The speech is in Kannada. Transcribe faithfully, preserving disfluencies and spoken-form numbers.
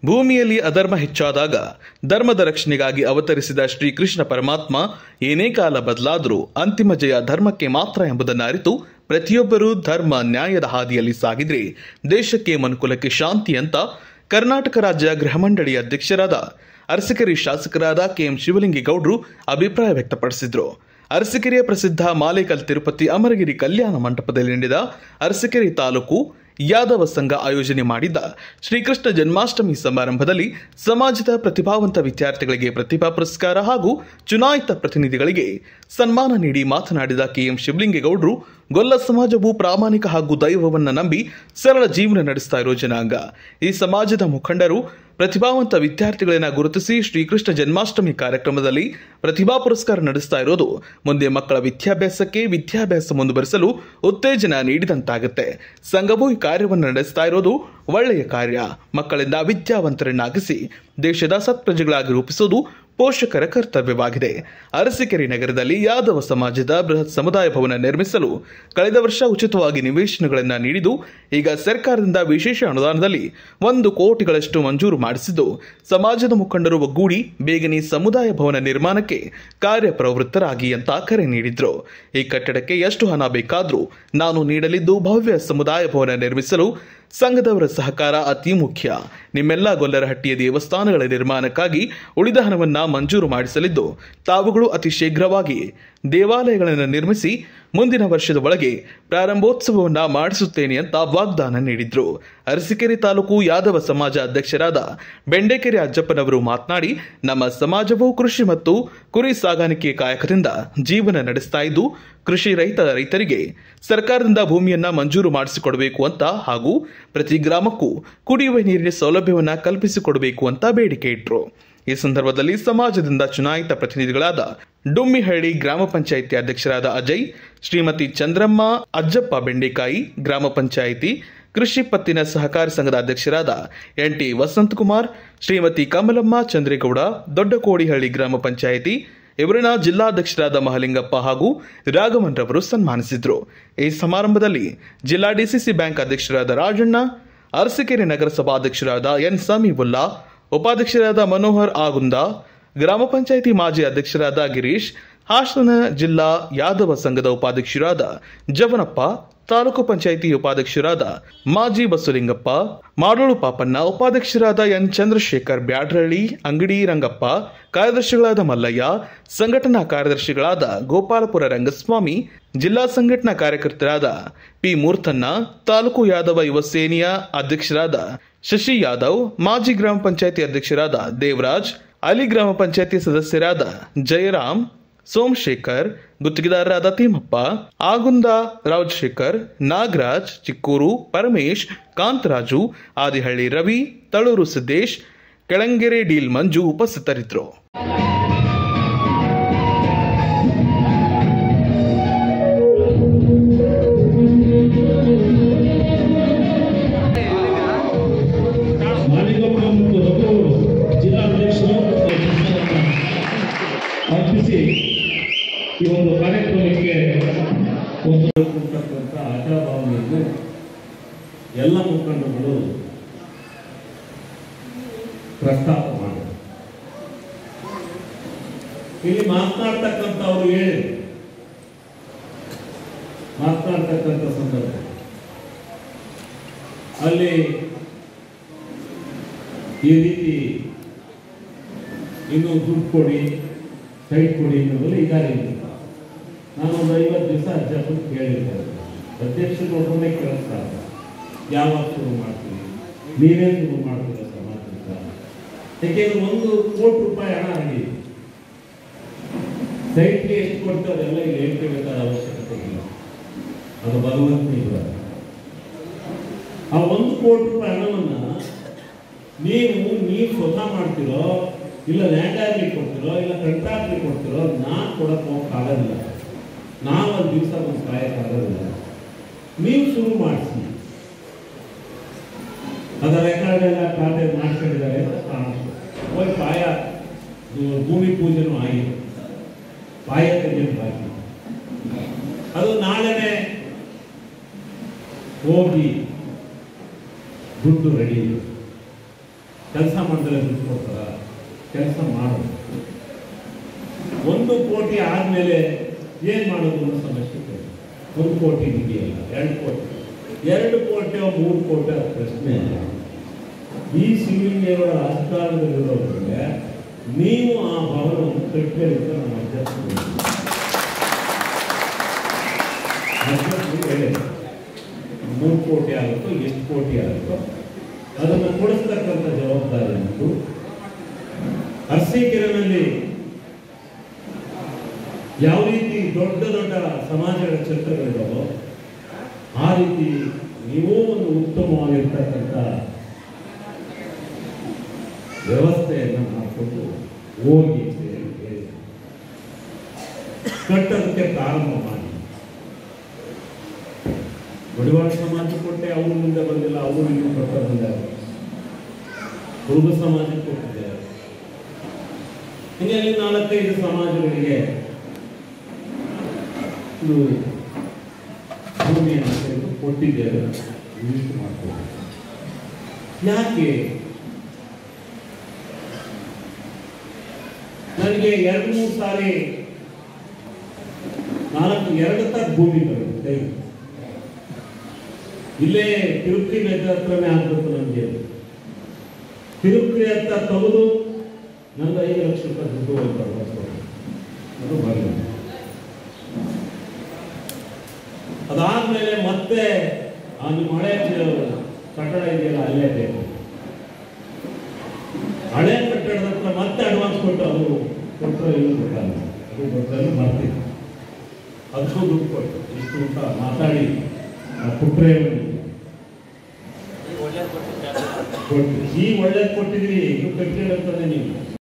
ಭೂಮಿಯಲ್ಲಿ ಅಧರ್ಮ ಹೆಚ್ಚಾದಾಗ ಧರ್ಮದ ರಕ್ಷಣೆಗಾಗಿ ಅವತರಿಸಿದ ಶ್ರೀಕೃಷ್ಣ ಪರಮಾತ್ಮ ಏನೇ ಕಾಲ ಬದಲಾದರೂ ಅಂತಿಮ ಜಯ ಧರ್ಮಕ್ಕೆ ಮಾತ್ರ ಎಂಬುದನ್ನು ಅರಿತು ಪ್ರತಿಯೊಬ್ಬರೂ ಧರ್ಮ ನ್ಯಾಯದ ಹಾದಿಯಲ್ಲಿ ಸಾಗಿದ್ರೆ ದೇಶಕ್ಕೆ ಮನುಕುಲಕ್ಕೆ ಶಾಂತಿ ಅಂತ ಕರ್ನಾಟಕ ರಾಜ್ಯ ಗೃಹ ಮಂಡಳಿ ಅಧ್ಯಕ್ಷರಾದ ಅರಸೀಕೆರೆ ಶಾಸಕರಾದ ಕೆ ಎಂ ಶಿವಲಿಂಗೇಗೌಡರು ಅಭಿಪ್ರಾಯ ವ್ಯಕ್ತಪಡಿಸಿದರು. ಅರಸೀಕೆರೆಯ ಪ್ರಸಿದ್ಧ ಮಾಲೇಕಲ್ ತಿರುಪತಿ ಅಮರಗಿರಿ ಕಲ್ಯಾಣ ಮಂಟಪದಲ್ಲಿ ನಡೆದ ಅರಸೀಕೆರೆ ತಾಲೂಕು ಯಾದವ ಸಂಘ ಆಯೋಜನೆ ಮಾಡಿದ್ದ ಶ್ರೀಕೃಷ್ಣ ಜನ್ಮಾಷ್ಟಮಿ ಸಮಾರಂಭದಲ್ಲಿ ಸಮಾಜದ ಪ್ರತಿಭಾವಂತ ವಿದ್ಯಾರ್ಥಿಗಳಿಗೆ ಪ್ರತಿಭಾ ಪುರಸ್ಕಾರ ಹಾಗೂ ಚುನಾಯಿತ ಪ್ರತಿನಿಧಿಗಳಿಗೆ ಸನ್ಮಾನ ನೀಡಿ ಮಾತನಾಡಿದ ಕೆ ಎಂ ಶಿವಲಿಂಗೇಗೌಡರು, ಗೊಲ್ಲ ಸಮಾಜವು ಪ್ರಾಮಾಣಿಕ ಹಾಗೂ ದೈವವನ್ನು ನಂಬಿ ಸರಳ ಜೀವನ ನಡೆಸ್ತಾ ಇರೋ ಜನಾಂಗ. ಈ ಸಮಾಜದ ಮುಖಂಡರು ಪ್ರತಿಭಾವಂತ ವಿದ್ಯಾರ್ಥಿಗಳನ್ನ ಗುರುತಿಸಿ ಶ್ರೀಕೃಷ್ಣ ಜನ್ಮಾಷ್ಟಮಿ ಕಾರ್ಯಕ್ರಮದಲ್ಲಿ ಪ್ರತಿಭಾ ಪುರಸ್ಕಾರ ನಡೆಸ್ತಾ ಇರೋದು ಮುಂದೆ ಮಕ್ಕಳ ವಿದ್ಯಾಭ್ಯಾಸಕ್ಕೆ ವಿದ್ಯಾಭ್ಯಾಸ ಮುಂದುವರಿಸಲು ಉತ್ತೇಜನ ನೀಡಿದಂತಾಗುತ್ತೆ. ಸಂಘವು ಈ ಕಾರ್ಯವನ್ನು ನಡೆಸ್ತಾ ಇರೋದು ಒಳ್ಳೆಯ ಕಾರ್ಯ. ಮಕ್ಕಳಿಂದ ವಿದ್ಯಾವಂತರನ್ನಾಗಿಸಿ ದೇಶದ ಸತ್ಪ್ರಜೆಗಳಾಗಿ ರೂಪಿಸುವುದು ಪೋಷಕರ ಕರ್ತವ್ಯವಾಗಿದೆ. ಅರಸೀಕೆರೆ ನಗರದಲ್ಲಿ ಯಾದವ ಸಮಾಜದ ಬೃಹತ್ ಸಮುದಾಯ ಭವನ ನಿರ್ಮಿಸಲು ಕಳೆದ ವರ್ಷ ಉಚಿತವಾಗಿ ನಿವೇಶನಗಳನ್ನು ನೀಡಿದ್ದು, ಈಗ ಸರ್ಕಾರದಿಂದ ವಿಶೇಷ ಅನುದಾನದಲ್ಲಿ ಒಂದು ಕೋಟಿಗಳಷ್ಟು ಮಂಜೂರು ಮಾಡಿಸಿದ್ದು, ಸಮಾಜದ ಮುಖಂಡರು ಒಗ್ಗೂಡಿ ಬೇಗನೆ ಸಮುದಾಯ ಭವನ ನಿರ್ಮಾಣಕ್ಕೆ ಕಾರ್ಯಪ್ರವೃತ್ತರಾಗಿ ಅಂತ ಕರೆ ನೀಡಿದ್ರು. ಈ ಕಟ್ಟಡಕ್ಕೆ ಎಷ್ಟು ಹಣ ಬೇಕಾದರೂ ನಾನು ನೀಡಲಿದ್ದು, ಭವ್ಯ ಸಮುದಾಯ ಭವನ ನಿರ್ಮಿಸಲು ಸಂಘದವರ ಸಹಕಾರ ಅತಿ ಮುಖ್ಯ. ನಿಮ್ಮೆಲ್ಲ ಗೊಲ್ಲರಹಟ್ಟಿಯ ದೇವಸ್ಥಾನಗಳ ನಿರ್ಮಾಣಕ್ಕಾಗಿ ಉಳಿದ ಹಣವನ್ನ ಮಂಜೂರು ಮಾಡಿಸಲಿದ್ದು, ತಾವುಗಳು ಅತಿ ಶೀಘ್ರವಾಗಿ ದೇವಾಲಯಗಳನ್ನು ನಿರ್ಮಿಸಿ ಮುಂದಿನ ವರ್ಷದ ಒಳಗೆ ಪ್ರಾರಂಭೋತ್ಸವವನ್ನ ಮಾಡಿಸುತ್ತೇನೆ ಅಂತ ವಾಗ್ದಾನ ನೀಡಿದ್ರು. ಅರಸೀಕೆರೆ ತಾಲೂಕು ಯಾದವ ಸಮಾಜ ಅಧ್ಯಕ್ಷರಾದ ಬೆಂಡೆಕೆರೆ ಅಜ್ಜಪ್ಪನವರು ಮಾತನಾಡಿ, ನಮ್ಮ ಸಮಾಜವು ಕೃಷಿ ಮತ್ತು ಕುರಿ ಸಾಗಾಣಿಕೆ ಕಾಯಕದಿಂದ ಜೀವನ ನಡೆಸ್ತಾ ಇದ್ದು, ಕೃಷಿ ರೈತ ರೈತರಿಗೆ ಸರ್ಕಾರದಿಂದ ಭೂಮಿಯನ್ನ ಮಂಜೂರು ಮಾಡಿಸಿಕೊಡಬೇಕು ಅಂತ ಹಾಗೂ ಪ್ರತಿ ಗ್ರಾಮಕ್ಕೂ ಕುಡಿಯುವ ನೀರಿನ ಸೌಲಭ್ಯವನ್ನ ಕಲ್ಪಿಸಿಕೊಡಬೇಕು ಅಂತ ಬೇಡಿಕೆ ಇಟ್ಟರು. ಈ ಸಂದರ್ಭದಲ್ಲಿ ಸಮಾಜದಿಂದ ಚುನಾಯಿತ ಪ್ರತಿನಿಧಿಗಳಾದ ಡುಮ್ಮಿಹಳ್ಳಿ ಗ್ರಾಮ ಪಂಚಾಯಿತಿ ಅಧ್ಯಕ್ಷರಾದ ಅಜಯ್, ಶ್ರೀಮತಿ ಚಂದ್ರಮ್ಮ, ಅಜ್ಜಪ್ಪ ಬೆಂಡೆಕಾಯಿ, ಗ್ರಾಮ ಪಂಚಾಯಿತಿ ಕೃಷಿ ಪತ್ತಿನ ಸಹಕಾರಿ ಸಂಘದ ಅಧ್ಯಕ್ಷರಾದ ಎನ್ ಟಿ ವಸಂತಕುಮಾರ್, ಶ್ರೀಮತಿ ಕಮಲಮ್ಮ ಚಂದ್ರೇಗೌಡ, ದೊಡ್ಡಕೋಡಿಹಳ್ಳಿ ಗ್ರಾಮ ಪಂಚಾಯಿತಿ ಇವರನ್ನ ಜಿಲ್ಲಾಧ್ಯಕ್ಷರಾದ ಮಹಲಿಂಗಪ್ಪ ಹಾಗೂ ರಾಘವನ್ ರವರು ಸನ್ಮಾನಿಸಿದ್ರು. ಈ ಸಮಾರಂಭದಲ್ಲಿ ಜಿಲ್ಲಾ ಡಿಸಿಸಿ ಬ್ಯಾಂಕ್ ಅಧ್ಯಕ್ಷರಾದ ರಾಜಣ್ಣ, ಅರಸೀಕೆರೆ ನಗರಸಭಾಧ್ಯಕ್ಷರಾದ ಎನ್ ಸಮೀವುಲ್ಲಾ, ಉಪಾಧ್ಯಕ್ಷರಾದ ಮನೋಹರ್ ಆಗುಂದ, ಗ್ರಾಮ ಪಂಚಾಯಿತಿ ಮಾಜಿ ಅಧ್ಯಕ್ಷರಾದ ಗಿರೀಶ್, ಹಾಸನ ಜಿಲ್ಲಾ ಯಾದವ ಸಂಘದ ಉಪಾಧ್ಯಕ್ಷರಾದ ಜವನಪ್ಪ, ತಾಲೂಕು ಪಂಚಾಯಿತಿ ಉಪಾಧ್ಯಕ್ಷರಾದ ಮಾಜಿ ಬಸಲಿಂಗಪ್ಪ, ಮಾಡೋಳು ಪಾಪಣ್ಣ, ಉಪಾಧ್ಯಕ್ಷರಾದ ಎನ್ ಚಂದ್ರಶೇಖರ್ ಬ್ಯಾಡ್ರಳ್ಳಿ, ಅಂಗಡಿ ರಂಗಪ್ಪ, ಕಾರ್ಯದರ್ಶಿಗಳಾದ ಮಲ್ಲಯ್ಯ, ಸಂಘಟನಾ ಕಾರ್ಯದರ್ಶಿಗಳಾದ ಗೋಪಾಲಪುರ ರಂಗಸ್ವಾಮಿ, ಜಿಲ್ಲಾ ಸಂಘಟನಾ ಕಾರ್ಯಕರ್ತರಾದ ಪಿ ಮೂರ್ತಣ್ಣ, ತಾಲೂಕು ಯಾದವ ಯುವ ಸೇನೆಯ ಅಧ್ಯಕ್ಷರಾದ ಶಶಿ ಯಾದವ್, ಮಾಜಿ ಗ್ರಾಮ ಪಂಚಾಯಿತಿ ಅಧ್ಯಕ್ಷರಾದ ದೇವರಾಜ್, ಅಲಿ ಗ್ರಾಮ ಪಂಚಾಯಿತಿ ಸದಸ್ಯರಾದ ಜಯರಾಮ್, ಸೋಮಶೇಖರ್, ಗುತ್ತಿಗೆದಾರರಾದ ತಿಮ್ಮಪ್ಪ, ಆಗುಂದ ರಾಜಶೇಖರ್, ನಾಗರಾಜ್, ಚಿಕ್ಕೂರು ಪರಮೇಶ್, ಕಾಂತರಾಜು, ಆದಿಹಳ್ಳಿ ರವಿ, ತಳೂರು ಸಿದ್ದೇಶ್, ಕೆಳಂಗೆರೆ ಡೀಲ್ ಮಂಜು ಉಪಸ್ಥಿತರಿದ್ದರು. ಈ ಒಂದು ಕಾರ್ಯಕ್ರಮಕ್ಕೆ ಒಂದು ಆಶಾಭಾವನೆಯನ್ನು ಎಲ್ಲ ಮುಖಂಡರುಗಳು ಪ್ರಸ್ತಾಪ ಮಾಡಿದರು. ಇಲ್ಲಿ ಮಾತನಾಡ್ತಕ್ಕಂಥವ್ರು ಹೇಳಿ ಮಾತನಾಡ್ತಕ್ಕಂಥ ಸಂದರ್ಭ ಅಲ್ಲಿ ಈ ರೀತಿ ಇನ್ನೂ ದುಡ್ಡು ಕೊಡಿ, ಸೈಟ್ ಕೊಡಿ ಅನ್ನೋದು ಇದ್ದಾರೆ. ನಾನು ಒಂದು ಐವತ್ತು ದಿವಸ ಅಧ್ಯಕ್ಷರು ಕೇಳಿರ್ತೇನೆ. ಅಧ್ಯಕ್ಷರು ಒಬ್ಬನೇ ಕೇಳಿಸ್ತಾರೆ, ಯಾವಾಗ ಶುರು ಮಾಡ್ತೀವಿ, ನೀವೇ ಶುರು ಮಾಡ್ತೀರ ಸಮಾಜದಿಂದ? ಯಾಕೆಂದ್ರೆ ಒಂದು ಕೋಟಿ ರೂಪಾಯಿ ಹಣ ಆಗಿದೆ. ಸೈಟ್ಗೆ ಎಷ್ಟು ಕೊಡ್ತಾರೆ ಎಲ್ಲ ಇಲ್ಲಿ ಹೇಳ್ಕೋಬೇಕಾದ ಅವಶ್ಯಕತೆ ಇಲ್ಲ, ಅದು ಭಗವಂತನಿಗೆ. ಆ ಒಂದು ಕೋಟಿ ರೂಪಾಯಿ ಹಣವನ್ನ ನೀವು ನೀವು ಸ್ವತಃ ಮಾಡ್ತಿರೋ, ಇಲ್ಲ ಲ್ಯಾಂಡ್ ಆಗ್ಲಿಕ್ಕೆ ಕೊಡ್ತಿರೋ, ಇಲ್ಲ ಕಂಟ್ರಾಕ್ಟ್ರಿಗೆ ಕೊಡ್ತಿರೋ, ನಾನು ಕೊಡಕ್ಕೆ ಹೋಗಕ್ಕಾಗೋದಿಲ್ಲ. ನಾವು ಒಂದು ದಿವಸ ಒಂದು ಕಾಯಕ್ಕಾಗೋದಿಲ್ಲ. ನೀವು ಶುರು ಮಾಡಿಸಿ. ಅದರ ರೆಕಾರ್ಡ್ ಎಲ್ಲ ಖಾತೆ ಮಾಡ್ಕೊಂಡಿದ್ದಾರೆ ಅಂತ ಕಾಣುತ್ತೆ. ಹೋಗಿ ಪಾಯ ಭೂಮಿ ಪೂಜೆನೂ ಆಗಿದೆ, ಪಾಯ ತೆಗೆದು ಬಾಕಿ. ಅದು ನಾಳೆನೆ ಹೋಗಿ ದುಡ್ಡು ರೆಡಿ ಇದೆ, ಕೆಲಸ ಕೆಲಸ ಮಾಡಿದ್ರೆ ದುಡ್ಡು ಕೊಡ್ತಾರ? ಕೆಲಸ ಮಾಡೋದು. ಒಂದು ಕೋಟಿ ಆದಮೇಲೆ ಏನು ಮಾಡೋದು ಅನ್ನೋ ಸಮಸ್ಯೆ ಇದೆ. ಒಂದು ಕೋಟಿ ಇದೆಯಲ್ಲ, ಎರಡು ಕೋಟಿ ಎರಡು ಕೋಟಿಯೋ ಮೂರು ಕೋಟಿ ಪ್ರಶ್ನೆ ಇಲ್ಲ. ಈ ಸಿವಿಲಿಯರ ರಾಜಕಾರಣದಲ್ಲಿರೋದ್ರಿಂದ ನೀವು ಆ ಭವನವನ್ನು ಕಟ್ಟಬೇಕು. ನಮ್ಮ ಅಧ್ಯಕ್ಷರು ಅಧ್ಯಕ್ಷರು ಹೇಳಿದ್ರು, ಮೂರು ಕೋಟಿ ಆಗುತ್ತೋ ಎಷ್ಟು ಕೋಟಿ ಆಗುತ್ತೋ ಅದನ್ನು ಕೊಡಿಸ್ತಕ್ಕಂಥ ಜವಾಬ್ದಾರಿ ಉಂಟು. ಅರಸೀಕೆರೆಯಲ್ಲಿ ಯಾವ ರೀತಿ ದೊಡ್ಡ ದೊಡ್ಡ ಸಮಾಜಗಳ ಕ್ಷೇತ್ರಗಳಿದ್ದಾವೋ ಆ ರೀತಿ ನೀವೂ ಒಂದು ಉತ್ತಮವಾಗಿರ್ತಕ್ಕಂಥ ವ್ಯವಸ್ಥೆಯನ್ನು ಮಾಡಿಕೊಂಡು ಹೋಗಿ ಅಂತ ಹೇಳಿ ಕಟ್ಟೋದಕ್ಕೆ ಪ್ರಾರಂಭ ಮಾಡಿ. ಬಡವಾಳ ಸಮಾಜ ಕೊಟ್ಟೆ, ಅವರಿಂದ ಬಂದಿಲ್ಲ, ಅವರು ಇನ್ನೂ ಕೊಟ್ಟ ಬಂದಾರೆ. ಕುರುಬ ಸಮಾಜಕ್ಕೆ ಕೊಟ್ಟಿದ್ದಾರೆ. ಹೀಗಾಗಿ ನಾಲ್ಕೈದು ಸಮಾಜಗಳಿಗೆ ಇದು ಭೂಮಿಯನ್ನು ತೆಗೆದು ಕೊಟ್ಟಿದ್ದೇವೆ. ಇಷ್ಟು ಮಾಡ್ಬೋದು. ಯಾಕೆ ನನಗೆ ಎರಡು ಮೂರು ಸಾರಿ ನಾಲ್ಕು ಎರಡು ತರ ಭೂಮಿ ಬರುತ್ತೆ. ಇಲ್ಲೇ ತಿರುಪತಿ ನದಿ ಹತ್ರನೇ ಆಗ್ಬೇಕು. ನನಗೆ ತಿರುಪತಿ ಹತ್ರ ತೆಗೆದು ನಂದು ಐದು ಲಕ್ಷ ರೂಪಾಯಿ ದುಡ್ಡು ಹೋಗ್ತಾರೆ. ಅದು ಬರಲಿಲ್ಲ. ಅದಾದ್ಮೇಲೆ ಮತ್ತೆ ಆ ನಿಮ್ಮ ಹಳೆ ಕಟ್ಟಡ ಇದೆಯಲ್ಲ ಅಲ್ಲೇ ಬೇಕು. ಹಳೆ ಕಟ್ಟಡದ ಹತ್ರ ಮತ್ತೆ ಅಡ್ವಾನ್ಸ್ ಕೊಟ್ಟು ಅದು ಕೊಟ್ಟರೆ ಇಲ್ಲ ಗೊತ್ತಲ್ಲ, ಅದು ಗೊತ್ತಲ್ಲ ಮಾಡ್ತೀವಿ. ಅದಕ್ಕೂ ದುಡ್ಡು ಕೊಟ್ಟು ಇಷ್ಟು ಅಂತ ಮಾತಾಡಿ ಕೊಟ್ಟರೆ ಕೊಟ್ಟು ಈ ಒಳ್ಳೇದು ಕೊಟ್ಟಿದ್ರಿ, ಇದು ಕಟ್ಟಿರಂತಾನೆ ನೀವು